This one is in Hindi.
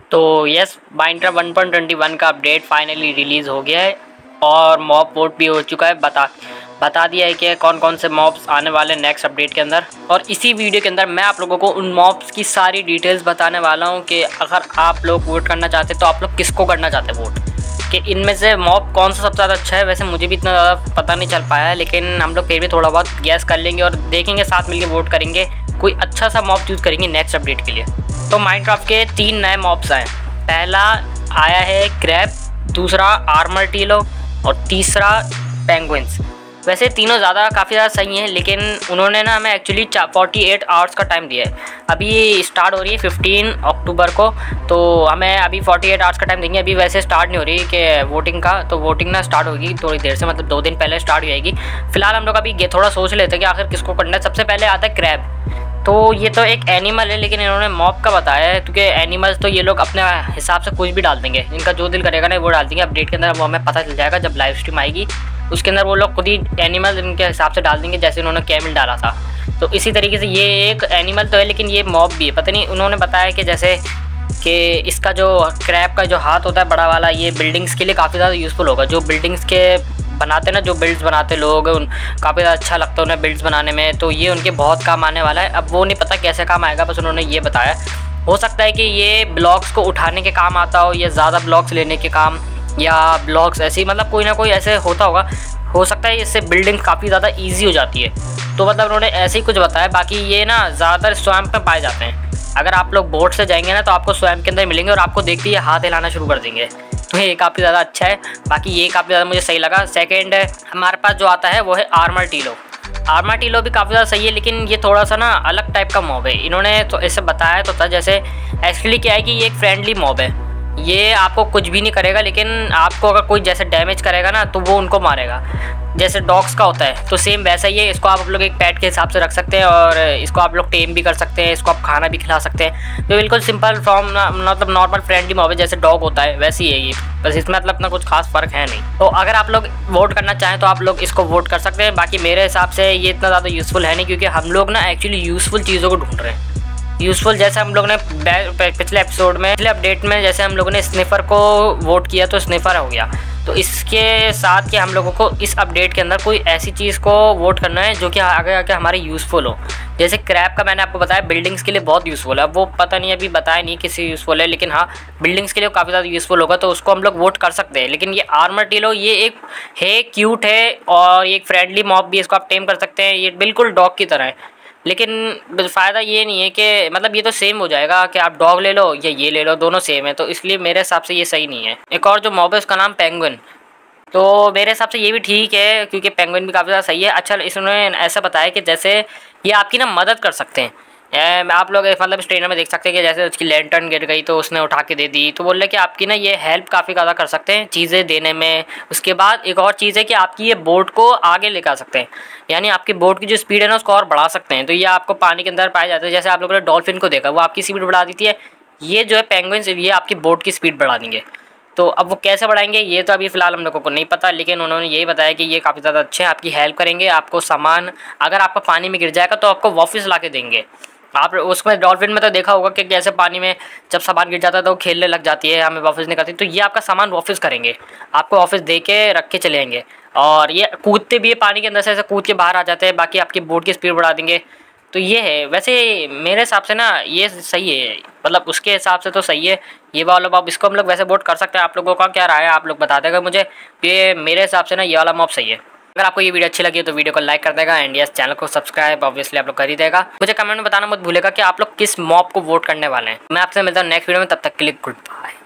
तो यस, माइनक्राफ्ट 1.21 का अपडेट फाइनली रिलीज़ हो गया है और मॉब वोट भी हो चुका है। बता दिया है कि कौन कौन से मॉब्स आने वाले नेक्स्ट अपडेट के अंदर। और इसी वीडियो के अंदर मैं आप लोगों को उन मॉब्स की सारी डिटेल्स बताने वाला हूं कि अगर आप लोग वोट करना चाहते तो आप लोग किसको करना चाहते वोट, कि इनमें से मॉब कौन सा सबसे ज़्यादा अच्छा है। वैसे मुझे भी इतना ज़्यादा पता नहीं चल पाया है, लेकिन हम लोग फिर भी थोड़ा बहुत गैस कर लेंगे और देखेंगे, साथ मिलकर वोट करेंगे, कोई अच्छा सा मॉब चूज़ करेंगे नेक्स्ट अपडेट के लिए। तो माइनक्राफ्ट के 3 नए मॉब्स आए। पहला आया है क्रैब, दूसरा आर्मरटीलो और तीसरा पेंगुइन्स। वैसे तीनों काफ़ी ज़्यादा सही हैं, लेकिन उन्होंने ना हमें एक्चुअली 48 आवर्स का टाइम दिया है। अभी स्टार्ट हो रही है 15 अक्टूबर को, तो हमें अभी 48 आवर्स का टाइम देंगे। अभी वैसे स्टार्ट नहीं हो रही कि वोटिंग का, तो वोटिंग ना स्टार्ट होगी थोड़ी देर से, मतलब 2 दिन पहले स्टार्ट हो जाएगी। फिलहाल हम लोग अभी थोड़ा सोच लेते हैं कि आखिर किसको करना है। सबसे पहले आता है क्रैब। तो ये तो एक एनिमल है, लेकिन इन्होंने मॉब का बताया है, क्योंकि एनिमल्स तो ये लोग अपने हिसाब से कुछ भी डाल देंगे, इनका जो दिल करेगा ना वो डाल देंगे। अपडेट के अंदर वो हमें पता चल जाएगा जब लाइव स्ट्रीम आएगी, उसके अंदर वो लोग खुद ही एनिमल इनके हिसाब से डाल देंगे, जैसे उन्होंने कैमल डाला था। तो इसी तरीके से ये एक एनिमल तो है, लेकिन ये मॉब भी है। पता नहीं, उन्होंने बताया कि जैसे कि इसका जो क्रैब का जो हाथ होता है बड़ा वाला, ये बिल्डिंग्स के लिए काफ़ी ज़्यादा यूज़फुल होगा। जो बिल्डिंग्स के बनाते ना, जो बिल्ड्स बनाते लोग, उन काफ़ी ज़्यादा अच्छा लगता है उन्हें बिल्ड्स बनाने में, तो ये उनके बहुत काम आने वाला है। अब वो नहीं पता कैसे काम आएगा, बस उन्होंने ये बताया। हो सकता है कि ये ब्लॉक्स को उठाने के काम आता हो, या ज़्यादा ब्लॉक्स लेने के काम, या ब्लॉक्स ऐसे ही, मतलब कोई ना कोई ऐसे होता होगा। हो सकता है इससे बिल्डिंग काफ़ी ज़्यादा ईजी हो जाती है, तो मतलब उन्होंने ऐसे ही कुछ बताया। बाकी ये ना ज़्यादातर स्वैम्प में पाए जाते हैं। अगर आप लोग बोट से जाएंगे ना तो आपको स्वैम्प के अंदर मिलेंगे और आपको देखते ही हाथ हिलाना शुरू कर देंगे, तो ये काफ़ी ज़्यादा अच्छा है। बाकी ये काफ़ी ज़्यादा मुझे सही लगा। सेकंड हमारे पास जो आता है वो है आर्मरटीलो। आर्मरटीलो भी काफ़ी ज़्यादा सही है, लेकिन ये थोड़ा सा ना अलग टाइप का मॉब है। इन्होंने तो ऐसे बताया तो था, जैसे एक्चुअली क्या है कि ये एक फ्रेंडली मॉब है। ये आपको कुछ भी नहीं करेगा, लेकिन आपको अगर कोई जैसे डैमेज करेगा ना तो वो उनको मारेगा, जैसे डॉग्स का होता है। तो सेम वैसा ही है। इसको आप लोग एक पेट के हिसाब से रख सकते हैं और इसको आप लोग टेम भी कर सकते हैं, इसको आप खाना भी खिला सकते हैं। तो बिल्कुल सिंपल फॉर्म, मतलब नॉर्मल फ्रेंडली मॉब है, जैसे डॉग होता है वैसी है ये, बस इसमें मतलब इतना कुछ खास फ़र्क है नहीं। तो अगर आप लोग वोट करना चाहें तो आप लोग इसको वोट कर सकते हैं। बाकी मेरे हिसाब से ये इतना ज़्यादा यूज़फुल है नहीं, क्योंकि हम लोग ना एक्चुअली यूज़फुल चीज़ों को ढूंढ रहे हैं। यूज़फुल जैसे हम लोग ने पिछले एपिसोड में, पिछले अपडेट में जैसे हम लोगों ने स्निफर को वोट किया तो स्निफर हो गया। तो इसके साथ कि हम लोगों को इस अपडेट के अंदर कोई ऐसी चीज़ को वोट करना है जो कि आगे आके हमारे यूज़फुल हो। जैसे क्रैब का मैंने आपको बताया बिल्डिंग्स के लिए बहुत यूज़फुल है। अब वो पता नहीं, अभी बताया नहीं किसी यूज़फुल है, लेकिन हाँ बिल्डिंग्स के लिए काफ़ी ज़्यादा यूज़फुल होगा, तो उसको हम लोग वोट कर सकते हैं। लेकिन ये आर्मरटीलो ये एक है, क्यूट है और एक फ्रेंडली मॉब भी, इसको आप टेम कर सकते हैं। ये बिल्कुल डॉग की तरह है, लेकिन फ़ायदा ये नहीं है कि मतलब ये तो सेम हो जाएगा कि आप डॉग ले लो या ये ले लो, दोनों सेम है। तो इसलिए मेरे हिसाब से ये सही नहीं है। एक और जो मॉब है उसका नाम पेंगुइन, तो मेरे हिसाब से ये भी ठीक है, क्योंकि पेंगुइन भी काफ़ी ज़्यादा सही है। अच्छा, इसने ऐसा बताया कि जैसे ये आपकी ना मदद कर सकते हैं। आप लोग मतलब इस ट्रेनर में देख सकते हैं कि जैसे उसकी लैंटर्न गिर गई तो उसने उठा के दे दी, तो बोल रहे कि आपकी ना ये हेल्प काफ़ी ज़्यादा कर सकते हैं चीज़ें देने में। उसके बाद एक और चीज़ है कि आपकी ये बोट को आगे लेकर आ सकते हैं, यानी आपकी बोट की जो स्पीड है ना उसको और बढ़ा सकते हैं। तो ये आपको पानी के अंदर पाए जाते हैं। जैसे आप लोगों ने डॉल्फिन को देखा, वो आपकी स्पीड बढ़ा देती है। ये जो है पेंगुइन्स, ये आपकी बोट की स्पीड बढ़ा देंगे। तो अब वो कैसे बढ़ाएंगे ये तो अभी फ़िलहाल हम लोगों को नहीं पता, लेकिन उन्होंने यही बताया कि ये काफ़ी ज़्यादा अच्छे हैं, आपकी हेल्प करेंगे। आपको सामान अगर आपका पानी में गिर जाएगा तो आपको वापस ला के देंगे। आप उसमें डॉल्फिन में तो देखा होगा कि कैसे पानी में जब सामान गिर जाता है तो वो खेलने लग जाती है, हमें वापस नहीं करती। तो ये आपका सामान वापस करेंगे, आपको वापस दे के रख के चले जाएंगे। और ये कूदते भी है पानी के अंदर से, ऐसे कूद के बाहर आ जाते हैं। बाकी आपकी बोट की स्पीड बढ़ा देंगे। तो ये है, वैसे मेरे हिसाब से ना ये सही है, मतलब उसके हिसाब से तो सही है ये वाला मॉब। इसको हम लोग वैसे वोट कर सकते हैं। आप लोगों का क्या राय है आप लोग बता देगा मुझे। ये मेरे हिसाब से ना ये वाला मॉब सही है। अगर आपको ये वीडियो अच्छी लगी तो वीडियो को लाइक कर देगा एंड यस चैनल को सब्सक्राइब ऑब्वियसली आप लोग कर ही देगा। मुझे कमेंट में बताना मत भूलेगा कि आप लोग किस मॉब को वोट करने वाले हैं। मैं आपसे मिलता हूँ नेक्स्ट वीडियो में, तब तक के लिए गुड बाय।